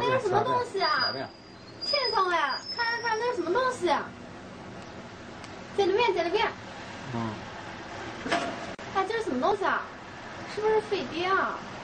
这是什么东西啊？天上哎，看看看，那是什么东西啊？在里面，在里面。哎，这是什么东西啊？是不是飞碟啊？